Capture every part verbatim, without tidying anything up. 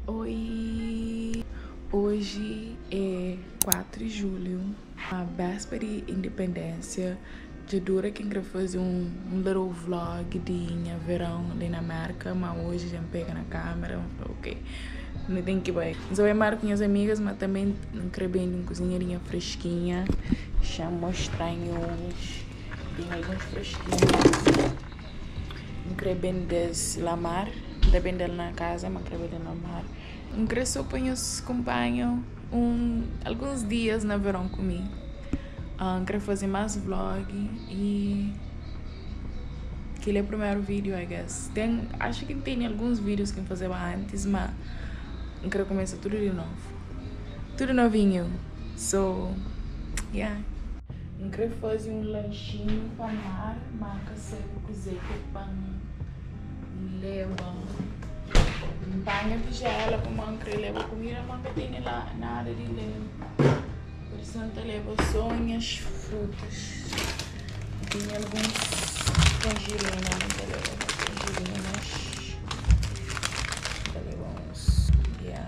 Oi! Hoje é quatro de julho, a véspera de independência. De dura que eu fazer um, um little vlog de minha verão ali na América, mas hoje já me pega na câmera, ok. Não tem que ir. Eu vou marcar com minhas amigas, mas também não quero bem uma cozinheirinha fresquinha. Já mostranho hoje. Tem alguns fresquinhos. Não quero bem des lamar. Depende dela na casa, mas quero bem lamar. Não quero só para os companheiros um, alguns dias na verão comigo. Um, quero fazer mais vlog e aquele é o primeiro vídeo, I guess. Tem, acho que tem alguns vídeos que eu fazia antes, mas eu quero começar tudo de novo. Tudo novinho. So, yeah. Eu quero fazer um lanchinho para mar, marca seco, cozer com pão, leva. Banha tigela, para mancar, leva comida, mas não tem lá nada de leva. Santa leva sonhas, frutas. Tem alguns tangerinas, não leva tangerinas. Leva uns. Yeah.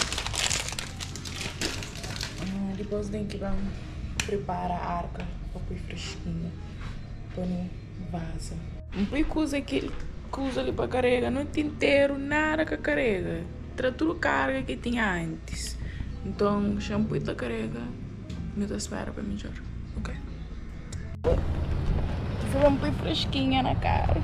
Ah, depois tem que vamos preparar a arca para pôr fresquinha. Põe no vaso. Não põe coisa aqui, coisa ali para carregar, não tem inteiro, nada que carrega. Traz tudo carga que tinha antes. Então, shampoo e carrega. Me dá espera para melhor, ok? Vamos pôr fresquinha na cara.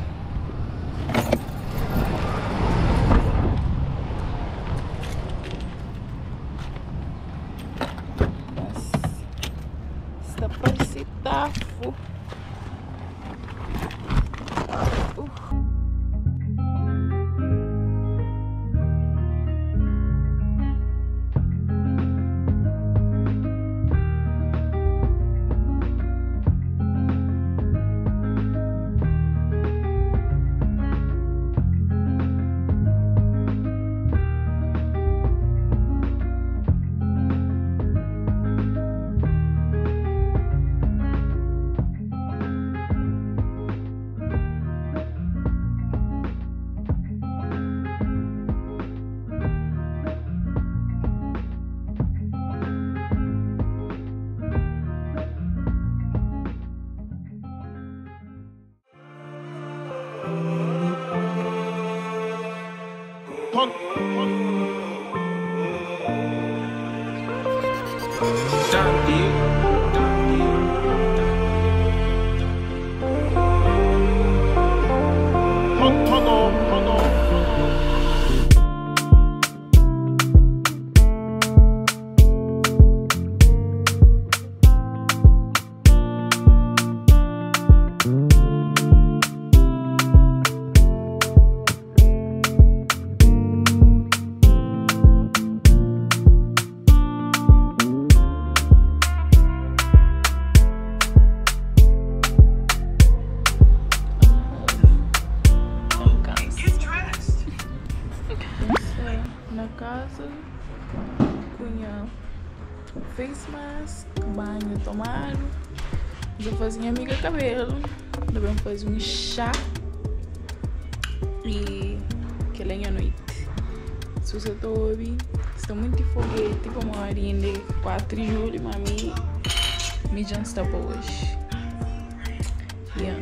Nossa, está parecendo tafo. Uh. Punk. Done deal. Done deal. Punk, punk on, punk on. Na casa, cunha face mask, banho tomado, já fazia amiga cabelo, também faz um chá e que lenha à noite. Se você está ouvindo, está muito foguete para uma horinha de quatro de julho, mami, me já está para hoje. Yeah.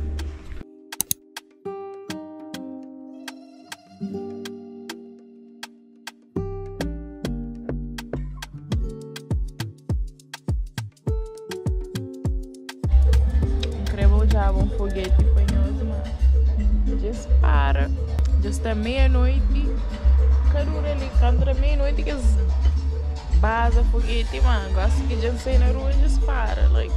Já um foguete fanhoso, mas já para. Já está meia-noite. Carura ali, contra meia-noite que baza foguete, mano. Gosto que já sei na rua, já para. Like,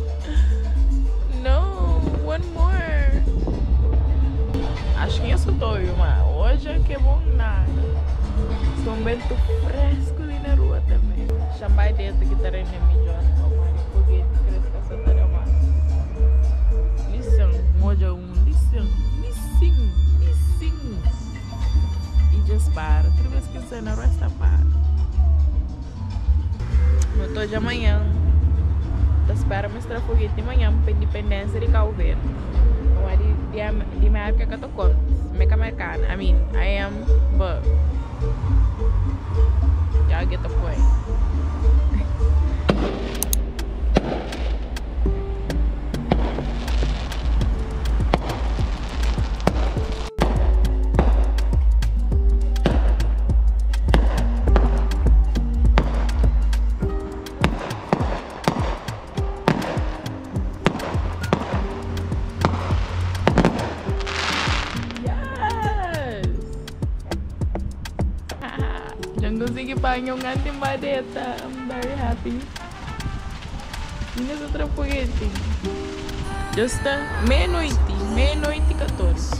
no, one more. Acho que eu sou doido, mano. Hoje é que é bom nada. Estou um vento fresco ali na rua também. Chambai dentro que tá aí na melhor. Foguete, cresce que essa tarefa mais. Moja um, listen, listen, listen. E já para. Toda vez que você na resta para. No tô de amanhã. Tá espera mostrar foguete de manhã para independência de Calveiro. Então é de de de marca que eu tô com. Meca americana. I mean, I am, but Já consegui banho um antimadeta. I'm very happy. Minha outra foguete. Just meia-noite. Meia-noite e quatorze.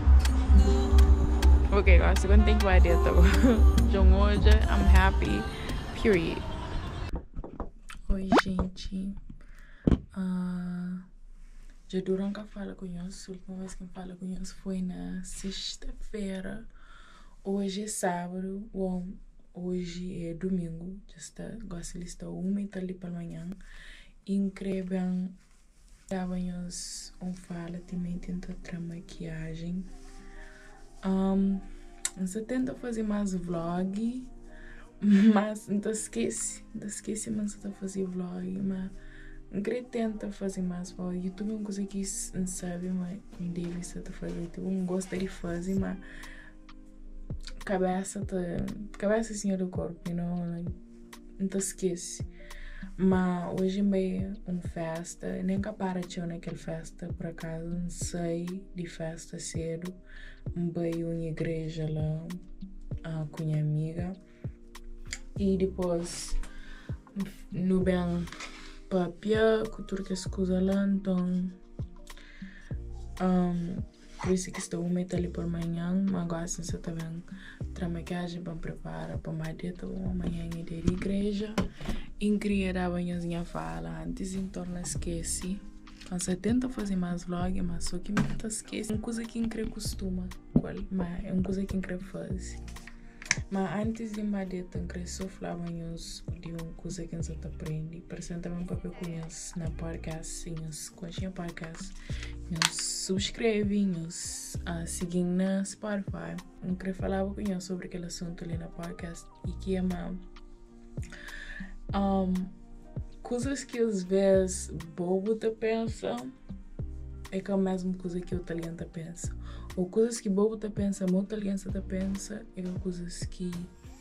Ok, guys, so gonna think about it though. hoje, I'm happy. Period. Oi, gente. Uh, já durante que eu falo com vocês, a última vez que eu falo com vocês foi na sexta-feira. Hoje é sábado. Bom, hoje é domingo. Já está, gosto de estar uma e tal ali para amanhã. Incrível. Estávamos um fala também tenta maquiagem. Um, você tenta fazer mais vlog, mas não esquece, não esquece mas você fazer vlog, mas não queria tentar fazer mais vlog. YouTube é uma coisa que não sabe, mas não deve estar fazer. Tipo, não gosta de fazer, mas cabeça tá, cabeça assim do corpo, you know, like, não esquece. Mas hoje é uma festa, nem que para de naquela festa, por acaso, não sei de festa cedo. Veio uma igreja lá uh, com minha amiga. E depois, no bem, papia, cultura que escusa lá, então. Um, por isso que estou uma ali por manhã, mas agora se você está vendo a maquiagem para preparar para uma dieta, amanhã é de igreja. E queria dar banhozinha fala antes, então não esquece. Você tenta fazer mais vlog, mas só que me esquece. É uma coisa que não costuma, mas é uma coisa que não faz. Mas antes de uma dieta, eu só falava de uma coisa que você aprende. Apresenta também para eu conheço na podcast, nos coxinha podcast. Nos subscreve, nos uh, seguem na Spotify. Eu queria falar com você sobre aquele assunto ali na podcast. E que é uma... Um, coisas que às vezes bobo te pensa é que é a mesma coisa que o italiano te pensa. Ou coisas que bobo te pensa, o italiano te pensa, é coisas que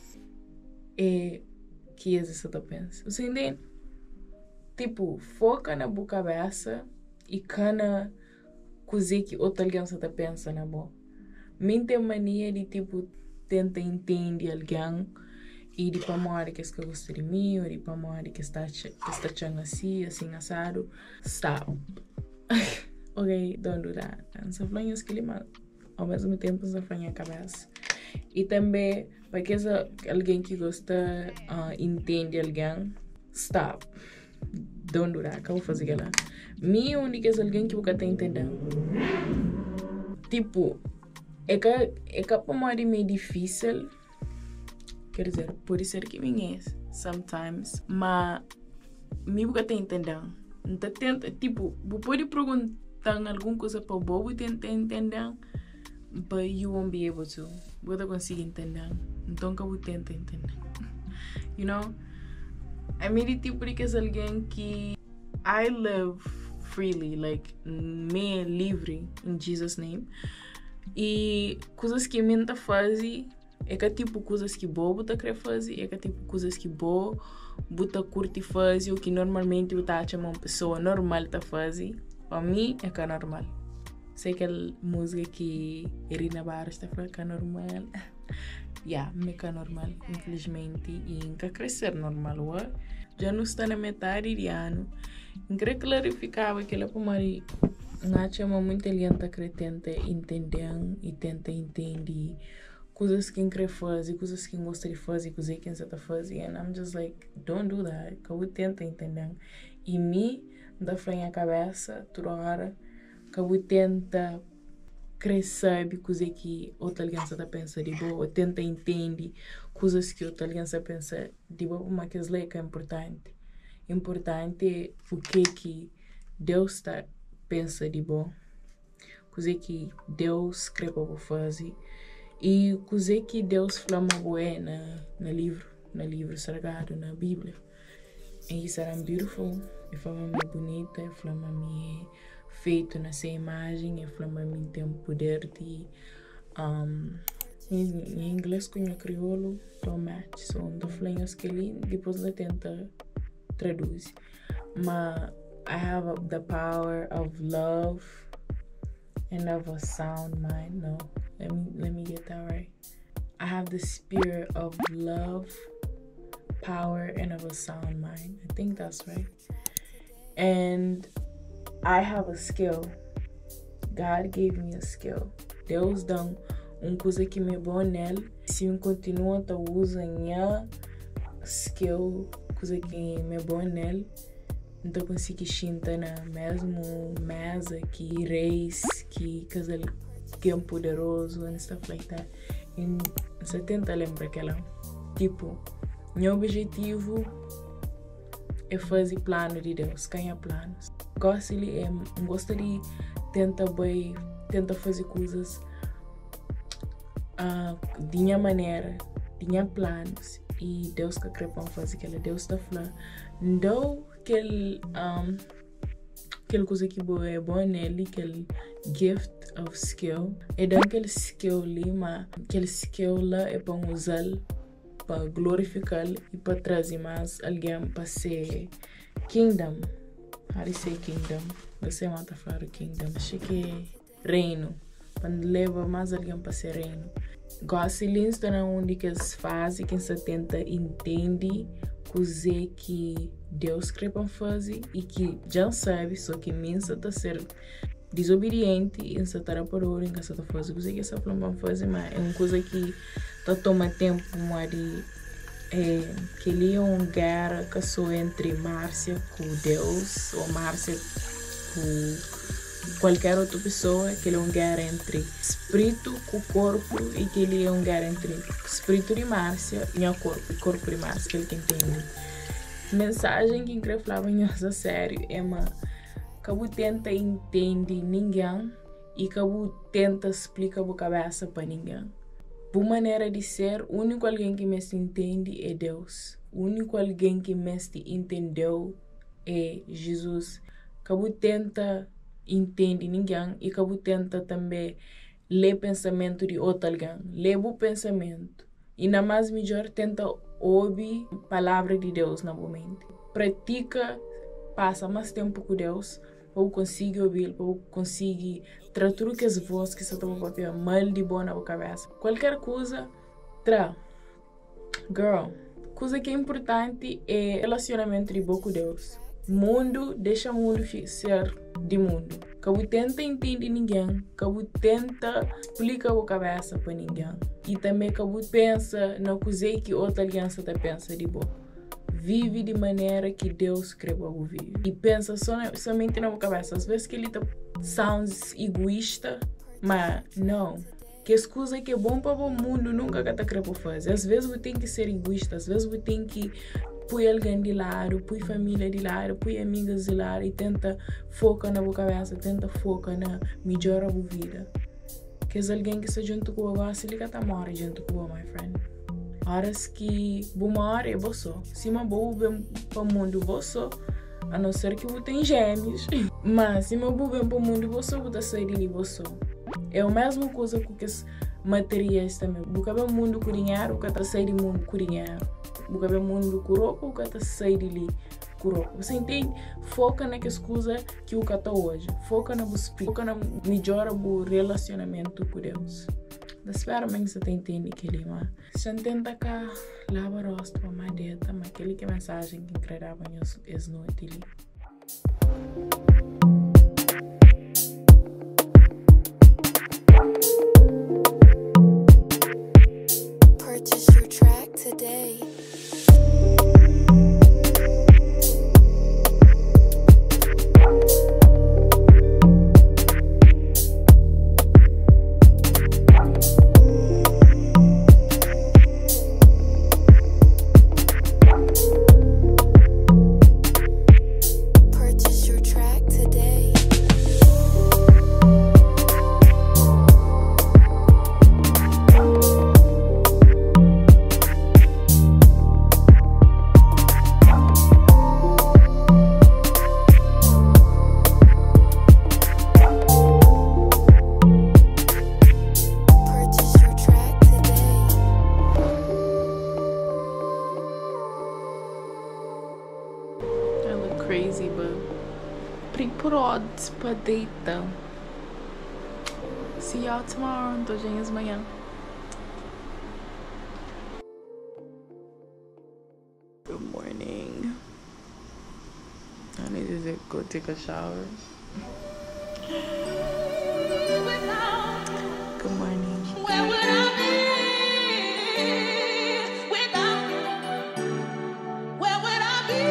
é que esse te pensa. Você entende? Tipo, foca na boa cabeça e cana coisa que o italiano te pensa na boa. Minha tem mania de tipo tenta entender alguém. E de para morrer que que gosta de mim, ou de para morrer que está que está chando assim, assim assado. Stop. Ok, don't do that. Não se fala isso que ele mal. Ao mesmo tempo se fala a cabeça. E também para que alguém que gosta uh, entende alguém, stop. Don't do that. Acabo fazer aquela. Minha única é alguém que nunca está entendendo. Tipo, é que é que para morrer meio difícil. Quer dizer, pode ser que me é, sometimes, mas me nunca está entendendo. Então, tenta, tipo, você pode perguntar alguma coisa para o bobo tentar entender, but you won't be able to. Você não consegue entender. Então, que você tenta entender. You know? I mean, tipo, que é alguém que I live freely, like, me livre, in Jesus' name. E coisas que me não fazem. É que tipo coisas que bobo tá querer fazer, é que tipo coisas que bo buta curte fazer, o que normalmente eu tá chamando uma pessoa normal tá fazer. Para mim é que é normal. Sei que a música que Irina Barros está falando que é normal. Yeah, me que é normal, infelizmente, e nunca crescer normal, ué. Já não está na metade de ano. Eu queria clarificar que ela pode não chama muito alienta que tenta entender e tenta entender coisas que quer fazer, coisas que gosta de fazer, coisas que você está fazendo. And I'm just like, don't do that. Que eu tento entender. E me dá frio na cabeça toda hora. Que eu tenta crescer coisas que outra alguém está pensando de boa. Tenta entender coisas que outra alguém está pensando de boa. Mas que é importante. Importante é o que que Deus está pensando de boa. Coisas que Deus quer para fazer. E coisa que Deus flama boé na no livro, no livro sagrado, na Bíblia. E isso era beautiful, e flama me bonita, e flama me feito nessa imagem, e flama me tem o poder de um, em, em inglês com o crioulo, do match, so do flanhos que ele depois ele tenta traduzir. Mas I have the power of love and of a sound mind. No. Let me let me get that right. I have the spirit of love, power, and of a sound mind. I think that's right. And I have a skill. God gave me a skill. Deus dá uma coisa que me é bom nele. Se eu continuo a usar minha skill, coisa que me é bom nele, então consigo sentar na mesma mesa que reis, que casal que é poderoso and stuff like that. E você tenta lembrar aquela, tipo, meu objetivo é fazer plano de Deus, ganhar planos. Gosto de, é, gosto de tentar bem, tentar fazer coisas uh, de minha maneira, de minha planos. E Deus que quer para fazer aquela, Deus está falando, não aquele, um, aquela coisa que é boa nele, aquele gift of skill. É daquele skill ali, mas aquele skill lá é para usar, para glorificar e para trazer mais alguém para ser kingdom. How do you say kingdom? Você mata falar kingdom. Acho que é reino. Quando leva mais alguém para ser reino. Gosto de estar onde que as fazem, que se tenta entende coisa que Deus quer para fazer e que já sabe, só que mensa está ser desobediente e se está por hora em que está fazendo coisa que está para fazer, mas é uma coisa que está tomando tempo, mas é, que ele é uma guerra que só entre Márcia com Deus ou Márcia com qualquer outra pessoa, que ele é uma guerra entre espírito com corpo e que ele é uma guerra entre espírito de Márcia e o corpo, corpo de Márcia, que ele tem entende. Mensagem que eu quero falar a sério é uma que eu tenta entender ninguém e que eu tenta explicar a cabeça para ninguém. Por maneira de ser, o único alguém que me entende é Deus. O único alguém que me entendeu é Jesus. Que eu tenta entende ninguém e que eu tenta também ler pensamento de outro alguém. Ler o pensamento. E na mais melhor tenta ouvir a palavra de Deus na mente. Pratica, passa mais tempo com Deus para conseguir ouvir, para conseguir tratar o que as vozes que estão no papel mal de boa na cabeça. Qualquer coisa, tra. Girl, coisa que é importante é relacionamento de boa com Deus. Mundo, deixa o mundo ser de mundo. Que eu tenta entender ninguém, que eu tenta explicar a cabeça para ninguém. E também que eu pensa na coisa que outra aliança tá pensa de boa. Vive de maneira que Deus quer para viver. E pensa só, somente na cabeça. Às vezes que ele tá sounds egoísta, mas não. Que as coisas que é bom para o mundo nunca tá querendo fazer. Às vezes você tem que ser egoísta, às vezes você tem que põe alguém de lado, põe família de lado, põe amigas de lado e tenta focar na boa cabeça, tenta focar na melhor a vida. Que é alguém que está junto com você, se liga tá morre junto com você, my friend. Horas que uma hora é você. Se uma boa vem para o mundo você, a não ser que você tenha gêmeos. Mas se uma boa vem para o mundo você, você está saindo de você. É a mesma coisa com que as materiais também. Você vê o mundo com dinheiro, você está saindo do mundo com dinheiro. Você vê o mundo com roupa, você está saindo ali com roupa. Você entende? Foca naquelas coisas que o está hoje. Foca no espírito. Foca na melhora do relacionamento com Deus. Espero que você entenda aquele, mas se não tenta cá, lava o rosto para mais dieta, mas aquele que é mensagem que incrível é noite ali. Purchase your track today. Crazy, but pre-prod pra deitar. See y'all tomorrow, tô de manhã. Good morning. I need to go take a shower. Good morning. Where would I be without you? Where would I be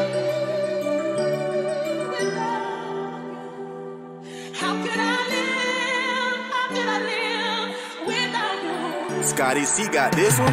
without you? How could I live? How could I live without you? Scotty C got this one.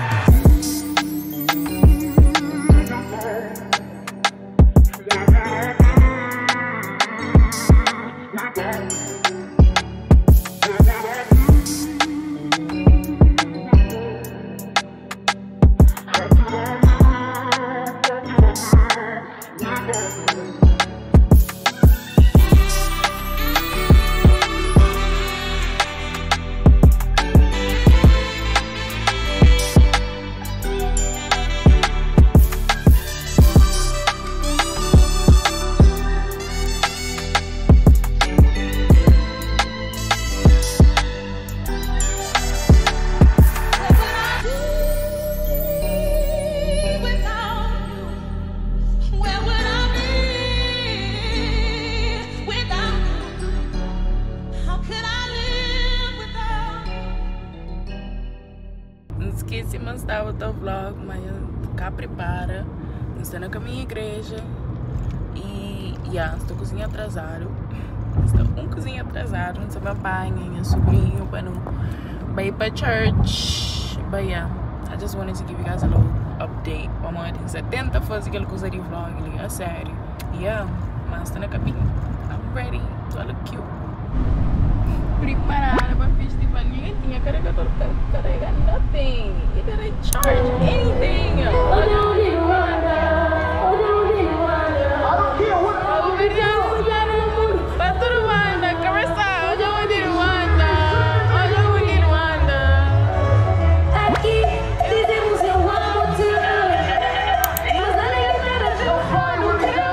Esqueci de mostrar o teu vlog, mas cá prepara. Estou na minha igreja e yeah, estou cozinha atrasado. Estou um cozinha atrasado, não sabe apanha, minha sobrinho para não ir para church. But yeah, I just wanted to give you guys a little update. Vamos você tenta fazer aquela coisa de vlog, é sério. Yeah, mas estou na caminho. I'm ready. So I look cute. Preparada para festival, ninguém tinha carregador para carregar nothing. You didn't charge anything. Oh, no, you wonder. Oh, no, you wonder. I don't care what. Oh, video. Para tudo Wanda, conversa. Oh, no, you wonder. Oh, no, you wonder. Aqui dizemos eu amo-te, mas a letra do fone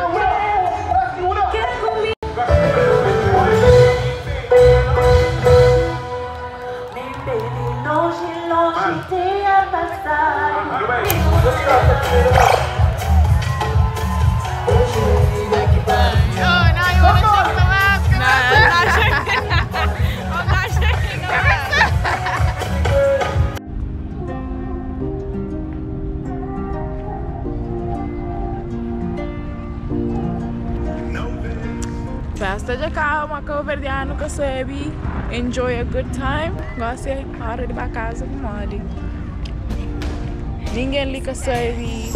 quer comigo. Longe, longe te afastar. Festa de calma, Caverdiano, Casebi. Enjoy a good time. Gosta de hora de ir para casa com Mari. Ninguém lhe Casebi.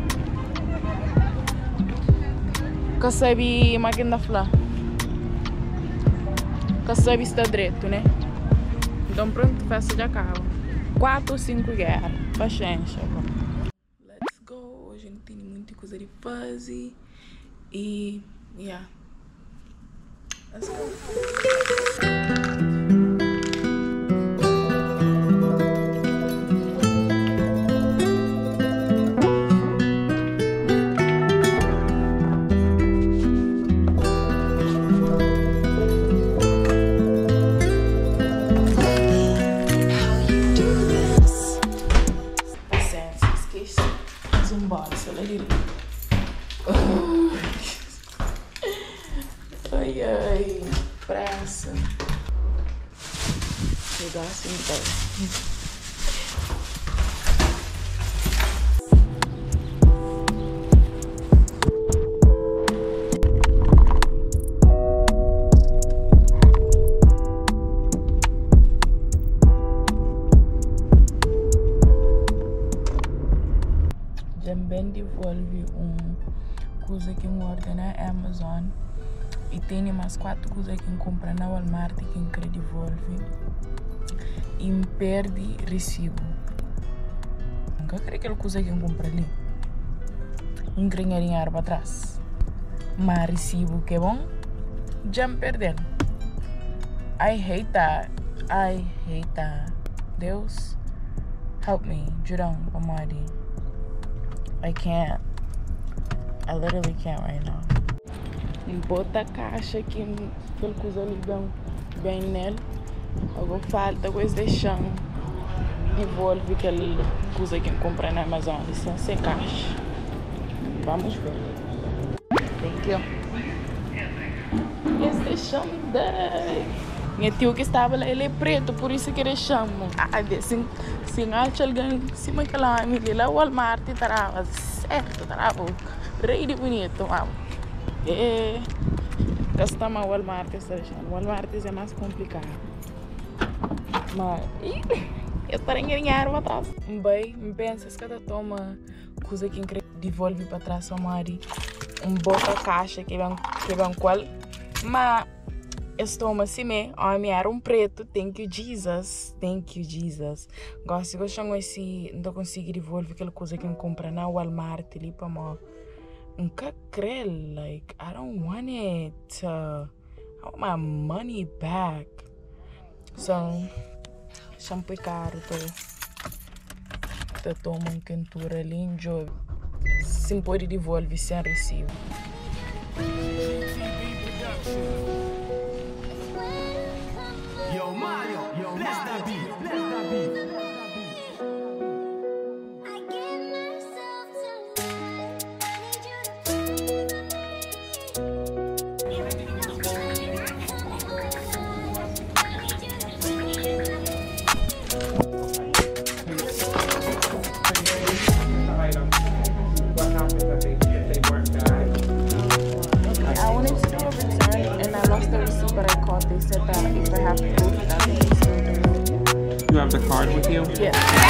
Casebi máquina flá. Casebi está direito, né? Então pronto, festa de calma. Quatro ou cinco guerras. Paciência. Let's go. Hoje não tem muita coisa de fazer. E, yeah. Let's go. Paciência, esqueci. Zumbado, se ela diria. Ai, ai, pressa. Pegar assim, então. Também devolve um coisa que eu ordem na Amazon. E tem umas quatro coisas que eu compro na Walmart que eu quero devolver. E me perde recibo. Nunca creio que aquela coisa que eu compro ali. Não quero dinheiro para trás. Mas recibo que é bom, já me perdeu. I hate that. I hate that. Deus, help me. Jurão, Pamadi. I can't. I literally can't right now. Bota a caixa aqui, aquele coisa ligam bem nele. Agora falta coisa de chão. Devolve aquela coisa que eu comprei na Amazon, sem caixa. Vamos ver. Thank you. Este chamo daí. Minha tio que estava lá, ele é preto, por isso que ele chama. Ah, assim, se não acha alguém, se não aquela família lá, o Walmart estava certo, estava rei de bonito, mano. É, gastamos o Walmart, o Walmart é mais complicado. Mas, eu estou em ganhar uma taça. Bem, me pensa que cada toma coisa que devolve para trás, só mari, um boca caixa que vem, que vem qual, mas estou assim, me era um preto, thank you Jesus, thank you Jesus. Gosto de gostar assim, não consigo devolver aquela coisa que eu compro na Walmart ali para mim. Nunca creio, like I don't want it. Uh, I want my money back. So, shampoo caro, tô, tô tomando quentura ali, enjoy. Sim, pode devolver sem recibo. Yo, Mario, yo, bless that beat, bless that beat. You have the card with you? Yeah.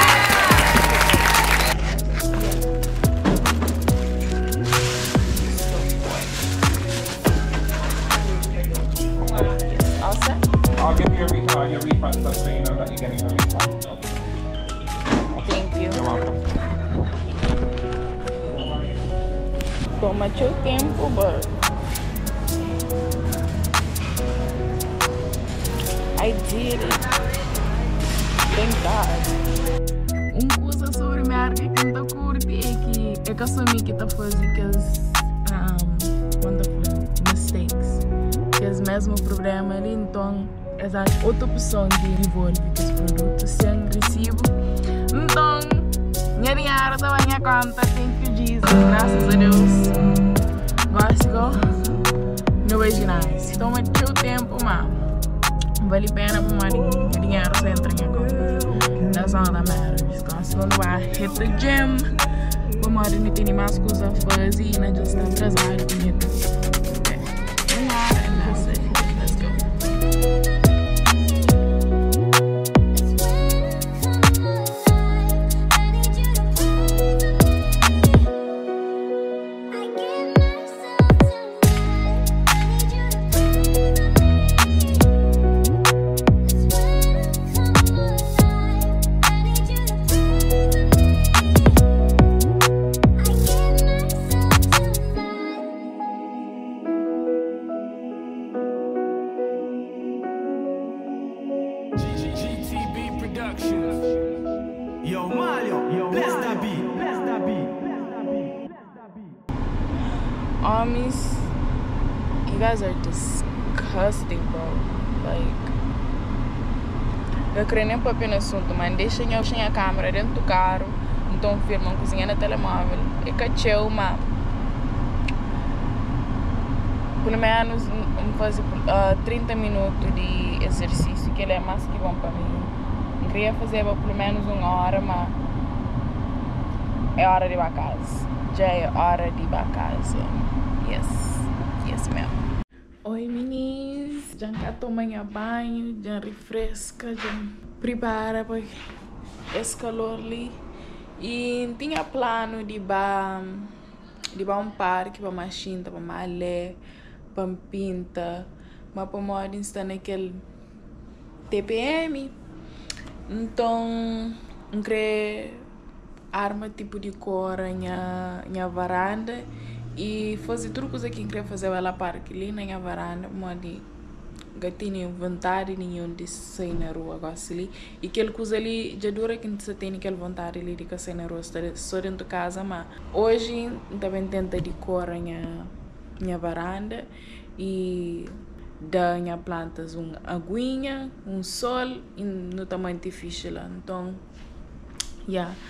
All set? I'll give you a refund, your refund slip so you know that you're getting a refund. Thank you. You're welcome. Toma seu tempo, but I did it. Thank God. Um coisa sobre marca que não curte é que é que assumi que tá fazendo aqueles um, wonderful mistakes. Que é o mesmo problema ali, então essa outra opção de devolver esse produto sem recibo. Então, minha dinheiro tá na minha conta, thank you Jesus, graças a Deus. Gosto, não vejo nada. Toma seu tempo, mano. Vale a pena para o dinheiro se entra em conta. That's all that matters. Because quando vai hit the gym, o marido não tem mais coisas a fazer, não just está atrasado com isso. Okay. One more and that's it. Let's go. Yo, Mario, yo, bless that beat, bless that beat, bless that beat, bless that beat. Homies, you guys are disgusting, bro. Like, eu creio nem papel no assunto, mas deixem a câmera dentro do carro, então filmam cozinhando no telemóvel. E cacheu, mas pelo menos fazer uh, trinta minutos de exercício, que ele é mais que bom para mim. Eu queria fazer pelo menos uma hora, mas é hora de ir para casa. Já é hora de ir para casa. Yes, yes mesmo. Oi meninas, já cá tomei banho, já refresca, já prepara para esse calor ali. E tinha plano de ir para de um parque, para uma chinta, para uma ler, para pinta, mas para modo estar naquele T P M. Então, eu queria arma tipo de cor na minha varanda e fazer tudo coisa que eu queria fazer lá parque ali na minha varanda, mas eu tinha vontade nenhuma de sair na rua ali. E aquela coisa ali já dura que você tem aquela vontade ali de sair na rua só dentro de casa, mas hoje eu também tento de cor na minha varanda e da minha plantas uma aguinha, um sol e não está muito difícil lá. Então, yeah,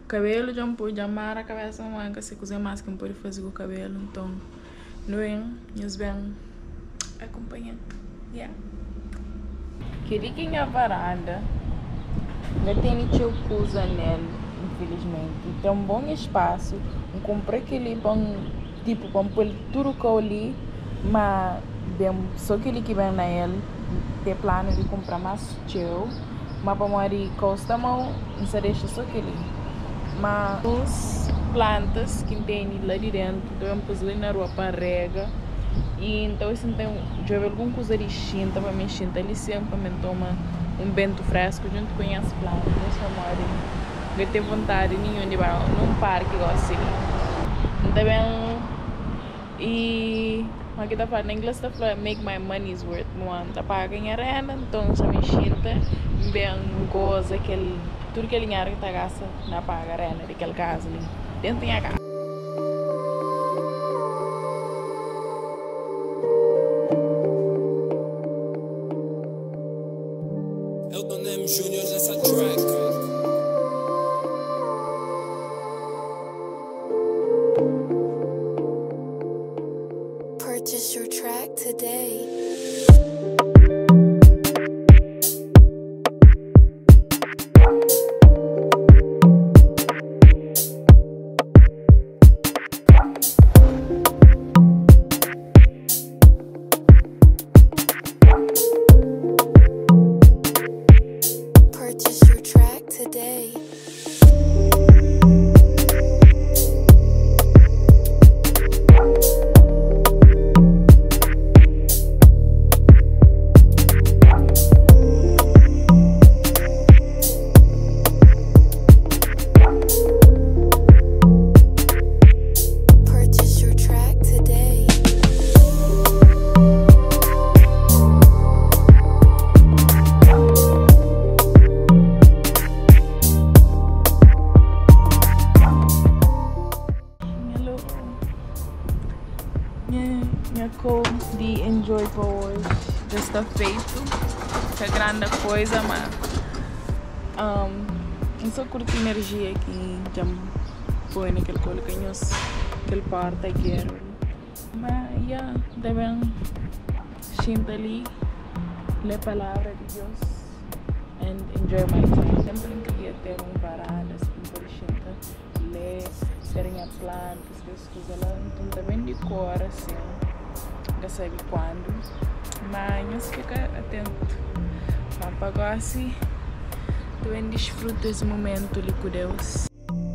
cabelo já pode amar a cabeça manca se cozer mais que não pode fazer com o cabelo, então não é, nos bem acompanhando. Yeah. Queria que a varanda não tem nenhuma coisa nela, infelizmente. Tem um bom espaço, eu comprei aquele bom tipo para pôr tudo que eu li, mas bem, só aquele que vem na ele tem plano de comprar mais teu, mas para morar custa mal, não se deixa só aquele. Mas as plantas que tem lá de dentro, então pus ali na rua para rega, e então assim tem já alguma coisa de xinta para mim, xinta ali sempre me toma um vento fresco junto com as plantas, deixa morar. Eu tenho vontade nenhuma de ir num parque igual assim. Então bem, e aqui tá falando em inglês, tá falando make my money's worth, não tá para ganhar renda, então se me xinta bem coisa aquele tudo que ele dinheiro que tá gasta na paga renda daquele caso ali dentro tem a casa. Elton M. Junior nessa track. Purchase your track today. Purchase your track today. Purchase your track today. Minha cor de enjoy para hoje já está feito, que é grande coisa, mas um, eu só curto energia aqui, já põe naquele colo que eu aquele parte aqui, mas já, devem sentar ali, ler a palavra de Deus and enjoy my time. Sempre queria ter uma varanda, assim, por sentar, ler, terem a plantas, essas coisas lá, então também de cor, assim. Não sabe quando, mas fica atento. Para agora assim, também desfruta esse momento ali com Deus.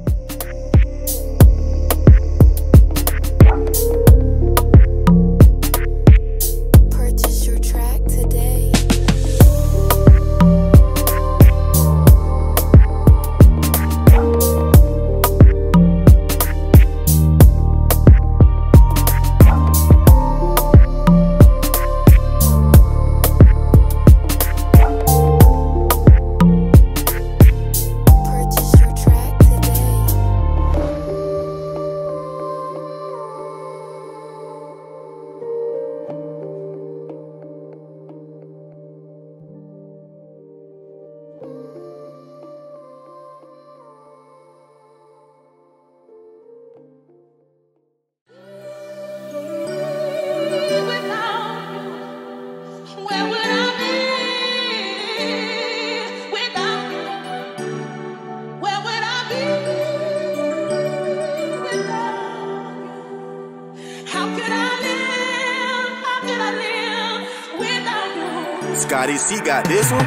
Purchase your track today. Purchase your track today. Without you, where would I be? Without you, where would I be? Without you, how could I live? How could I live without you? Scotty C got this one.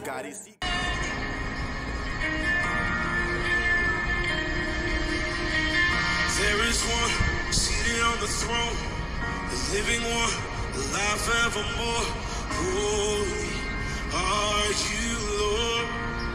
Scotty C. There is one seated on the throne, the living one, alive forevermore. Holy are you, Lord.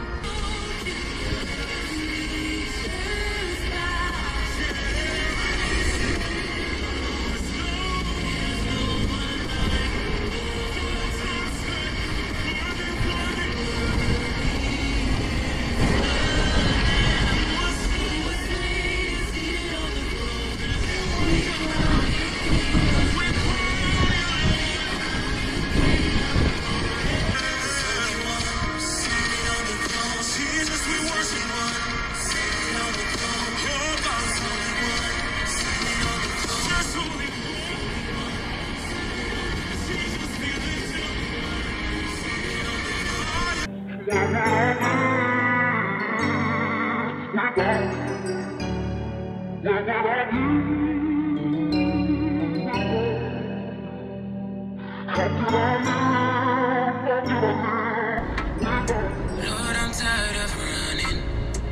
Lord, I'm tired of running,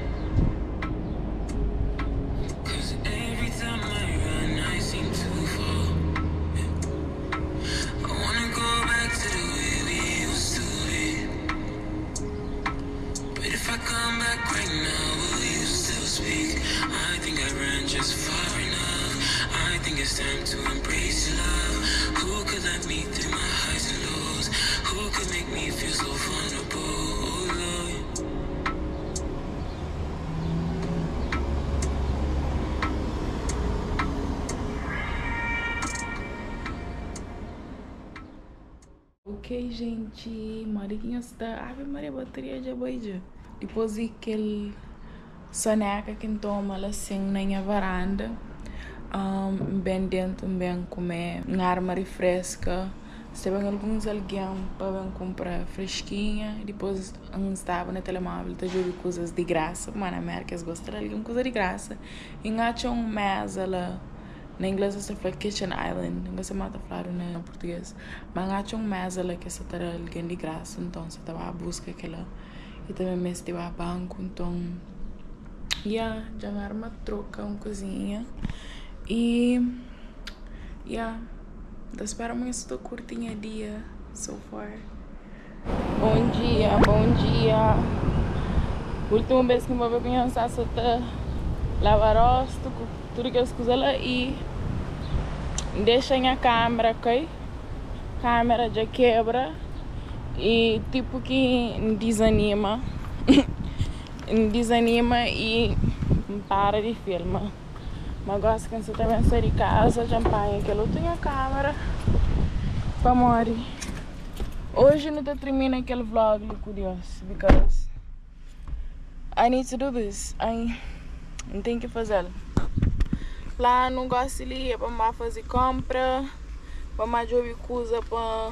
'cause every time I run, I seem to fall. I wanna go back to the way we used to be, but if I come back right now, will you still speak? I think I ran just far enough. I think it's time to embrace your love. Who could let me through my highs and lows? Who could make me feel so vulnerable? Oh Lord. Ok, gente, Mariquinha está. Ave Maria, bateria de boija. Depois daquele soneca que toma assim na minha varanda, um, bem dentro, bem comer, uma arma fresca. Se tem alguns alguém para comprar fresquinha, depois estava no telemóvel, tá jogando coisas de graça, mas na América eles gostam de alguma coisa de graça. E acha um mesa lá. Na inglês se fala Kitchen Island, não sei mata falar em português. Mas acha um mesa lá que se terá alguém de graça, então você estava a busca aquela. E também me estive a banco, então yeah, já arma troca uma coisinha. E yeah, espero que estou curtinha dia so far. Bom dia, bom dia. Última vez que eu vou pensar se tá lavar rosto, tudo que as coisas lá e deixa a câmera, ok? Câmera já quebra e tipo que desanima, desanima e para de filmar. Mas gosto que você também sai de casa, já apanha que eu tenho a câmera para morrer. Hoje não termina aquele vlog, curioso, because I need to do this. I não tenho que fazê-lo. Lá não gosto de ir para fazer compra, para mais ouvir coisa para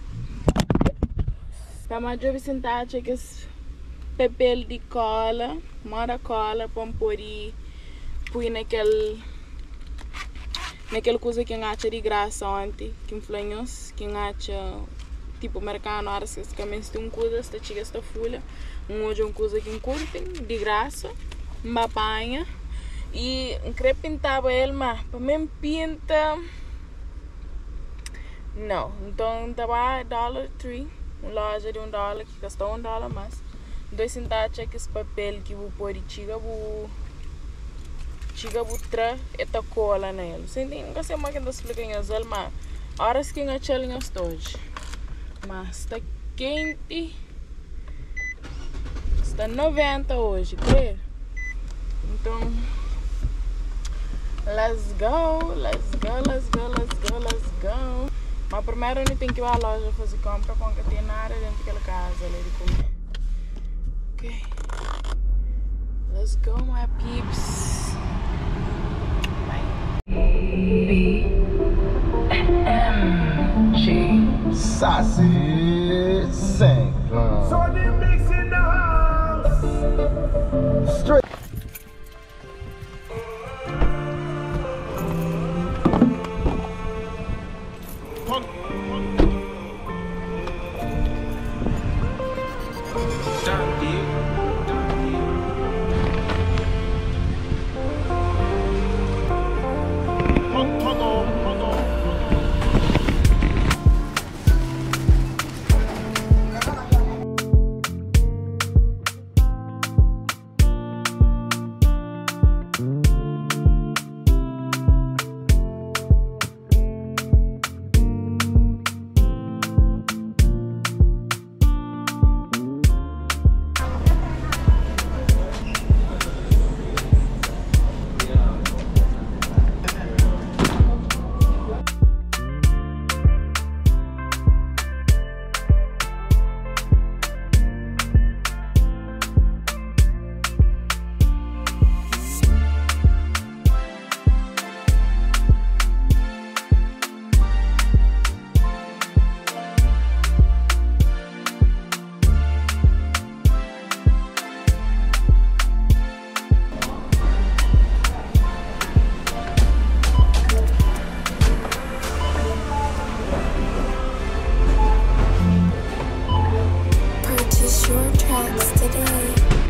para mais ouvir sentar que papel de cola, mora cola para pôr põe naquele naquela coisa que acha de graça ontem, que influenciou, que acha tipo mercado hora que se começa uma coisa, esta chega esta folha, um hoje uma coisa que curtem de graça, uma apanha e queria pintar ele, mas para mim pinta não, então estava Dollar Tree, uma loja de um dólar que custou um dólar, mas dois centavos é que esse papel que vou pôr e chega vou chega vou tra esta cola nele. Senti nunca sei mais que ainda explica em azul, mas horas que ainda chega em hoje, mas está quente, está noventa hoje, quer? Então let's go, let's go, let's go, let's go, let's go. Mas primeiro eu tenho que ir à loja fazer compra, porque tem nada dentro daquela casa ali de comer. Ok, let's go, my peeps. Bye. B M G Sassy Saint Clown. So they mix in the house. Straight. Purchase your tracks today.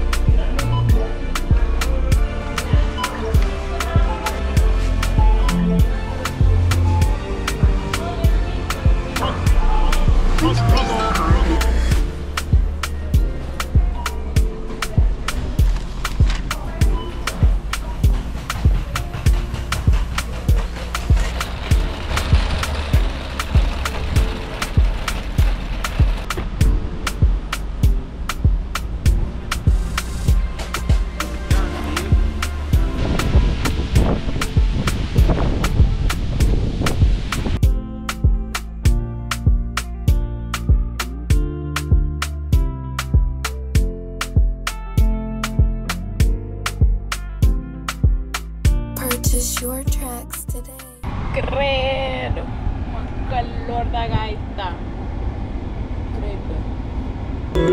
Purchase your tracks today. Credo, uma calor da gaita. Credo.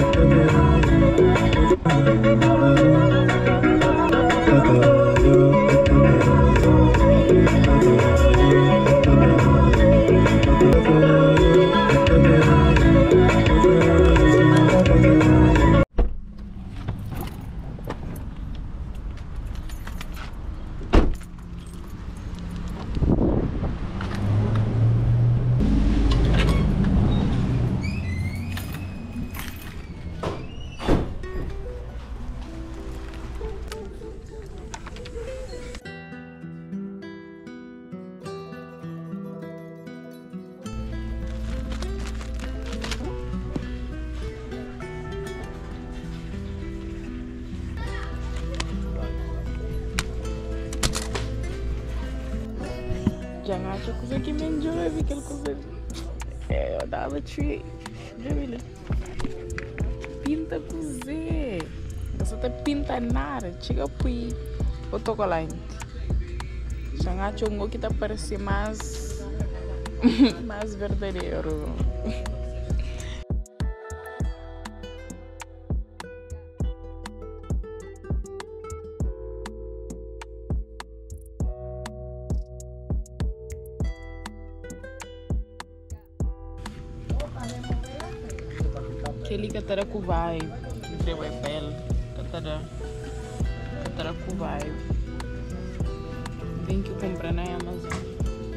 Jangan acha coisa que me enjoy, vi aquela coisa. É, eu dava tree. Jamila. Pinta cozer. Você tá pinta nada. Chega pui. Autocolante. Jangan acha um que tá parecendo mais. mais verdadeiro. Aquele que tá com vibe, entre o pele, catara, catara com vibe. Vem que eu comprar na Amazon.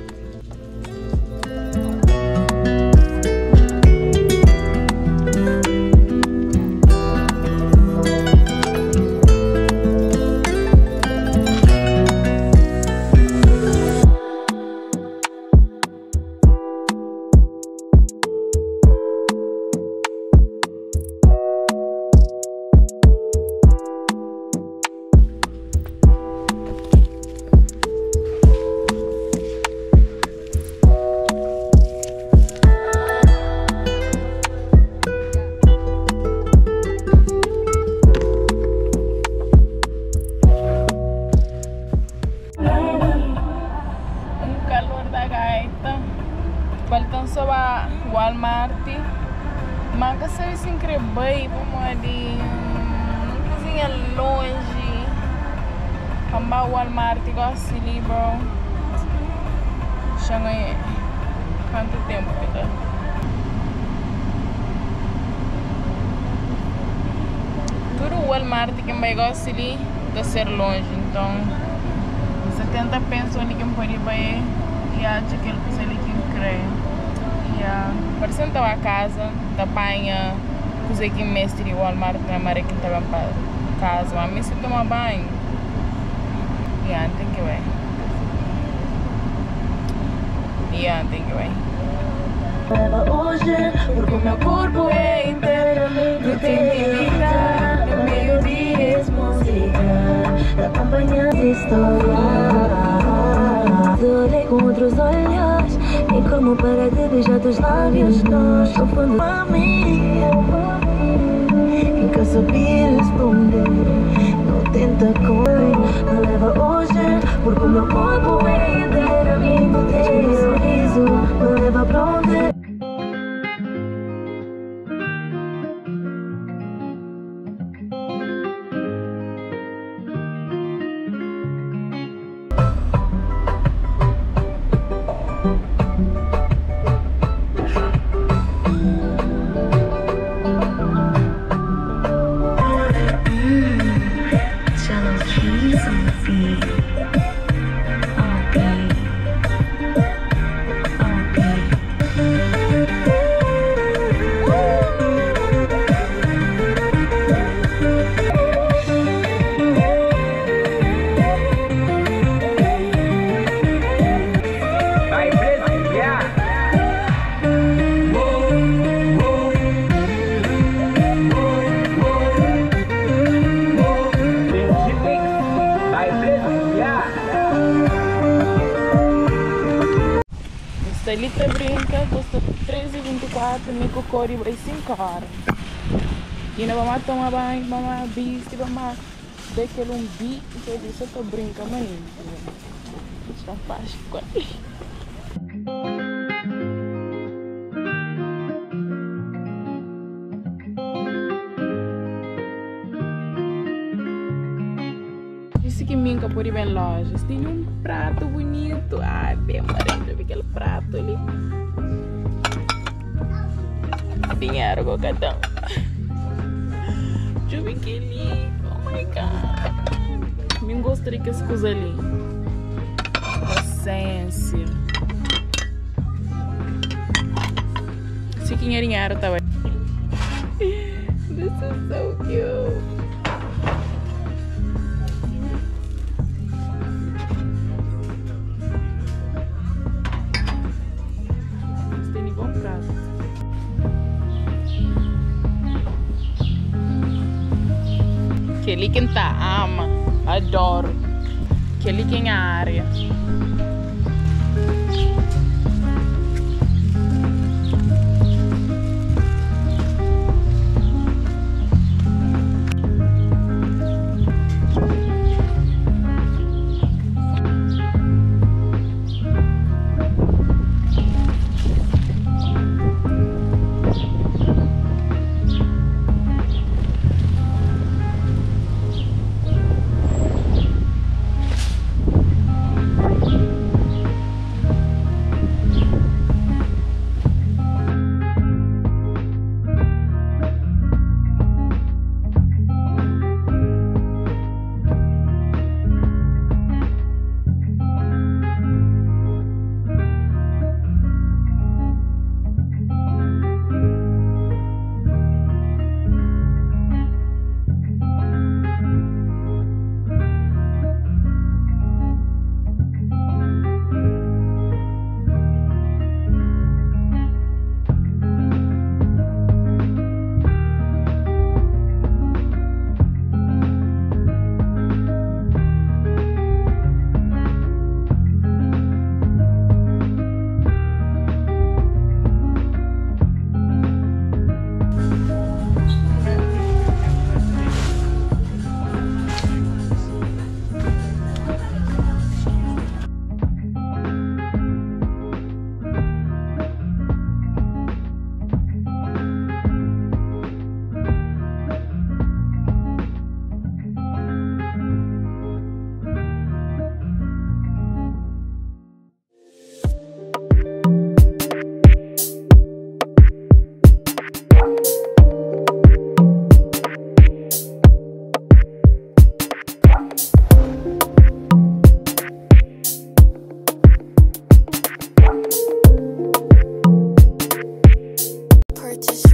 Walmart, mas que sabe se incrível, vamos ali, uma coisinha longe, vamos ao Walmart, gosto de bro, chama aí, quanto tempo que tá? Walmart que vai gostar ali de ser longe, então você tenta pensar onde que pode ir e acha que ele precisa ali que crê. E por exemplo a casa da panha coisa que mestre Walmart na maré que estava para casa, mas me se toma banho. Yeah, tem que ver. Yeah, tem que ver. Hoje, porque o meu corpo é inteiramente tem que ligar. No meio-dia, música, acompanhando a história. Olhei com outros olhos, e como para de beijar teus lábios, nós no fundo a mim. Nunca sabia responder, não tenta correr, não leva hoje, porque o meu corpo é inteiramente tem sorriso, não leva pra onde. Esta litra brinca custa treze e vinte e quatro, Nico Cori vai cinco horas. E não vamos tomar banho, vamos bis, vamos dar aquele um bi, então isso que brinca, maninho. Está fácil, disse que minha por ir bem lojas. Tem um prato bonito. Ai, bem amarelo, aquele prato ali. Dinheiro, cocadão. Deixa eu ver que lindo. Oh my god. Me gostaria que as coisas ali. Paciência. Se tinha dinheiro, tá bem. This is so cute. Aquele que tá ama, adoro. Aquele que em área.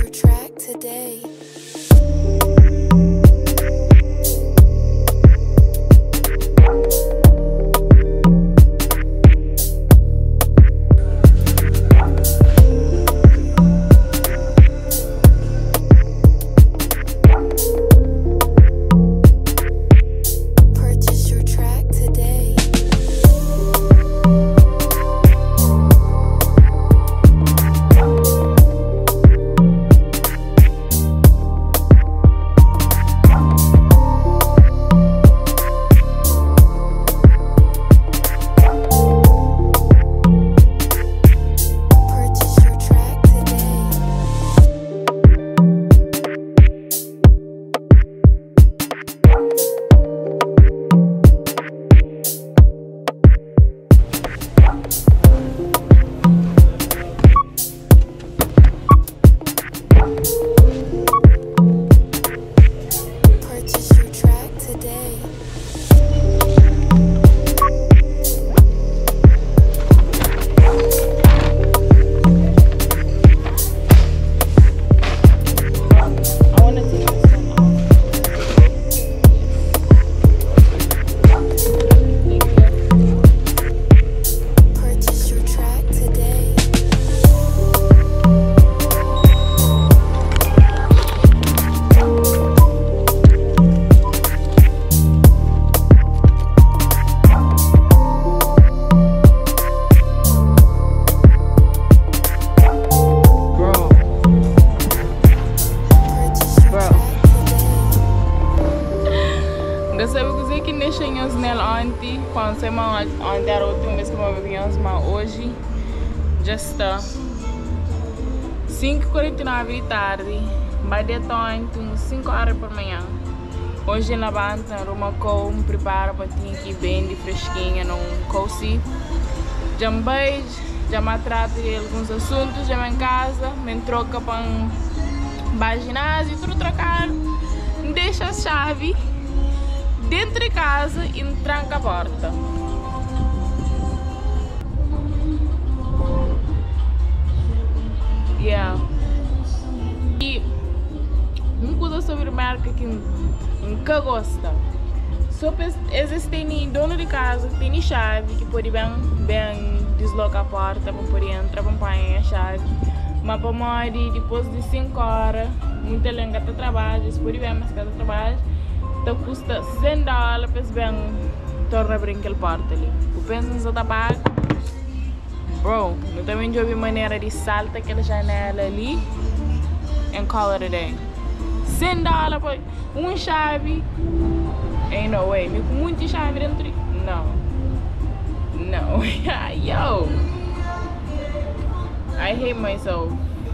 your track today. Purchase your track today. Purchase your track today. Purchase your track today. I want to take this one off. Purchase your track today. Bro, Purchase your Bro. track today. dessa vez eu sei que deixamos nela ontem, quando você mal ontem era a última vez que eu vivíamos, mas hoje já está cinco e quarenta e nove da tarde, vai de ontem, cinco horas por manhã. Hoje na banda, Roma com prepara para ter aqui bem de fresquinha, num cozy. Já me beijo, já me trato de alguns assuntos, já me em casa, me troca para um ginásio, tudo trocar, deixa a chave dentro de casa e tranca a porta. Yeah. E uma coisa sobre marca que nunca gosta. Só existem dono de casa, tem chave que pode bem, bem deslocar a porta para poder entrar, para apanhar a chave. Mas para morrer depois de cinco horas, muita lenga está trabalho, se pode bem, mas cada trabalho, então custa cem dólares para bem tornar a brincar a porta ali. O penso em só pago. Bro, eu também já vi maneira de saltar aquela janela ali and call it a day. cem dólares para uma chave. Ain't no way. Me com muita chave dentro. Não. Não. Yo. I hate myself.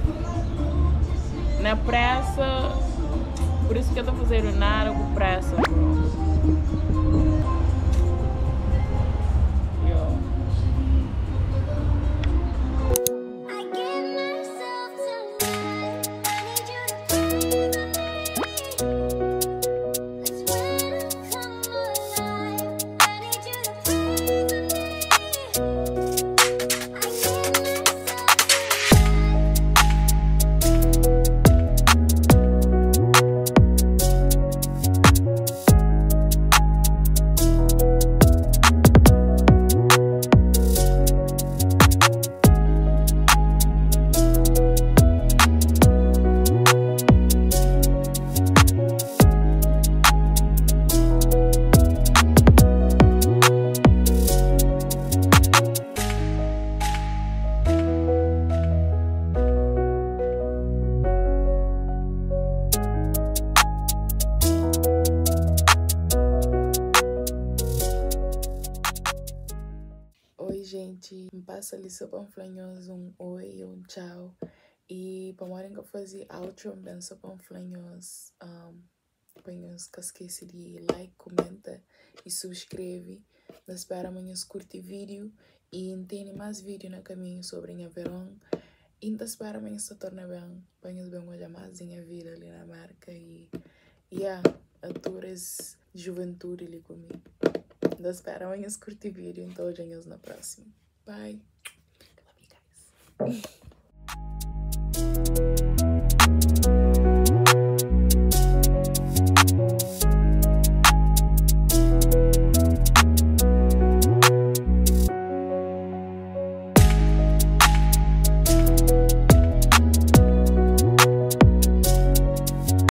Na pressa. Por isso que eu tô fazendo nada com pressa, bro. Gente, me passa ali só panflanhos, um oi, um tchau. E para morrer que fazer outro, bem só panflanhos, um, panhos que esqueci de like, comenta e subscreve. Eu espero amanhã curtir o vídeo e tem mais vídeo no caminho sobre a verão. E então espero amanhã se torna bem, panhos bem olhar mais em a vida ali na marca e yeah, aturas de juventude ali comigo. Eu espero amanhã curtir o vídeo, então hoje vemos na próxima. Bye. Love you guys.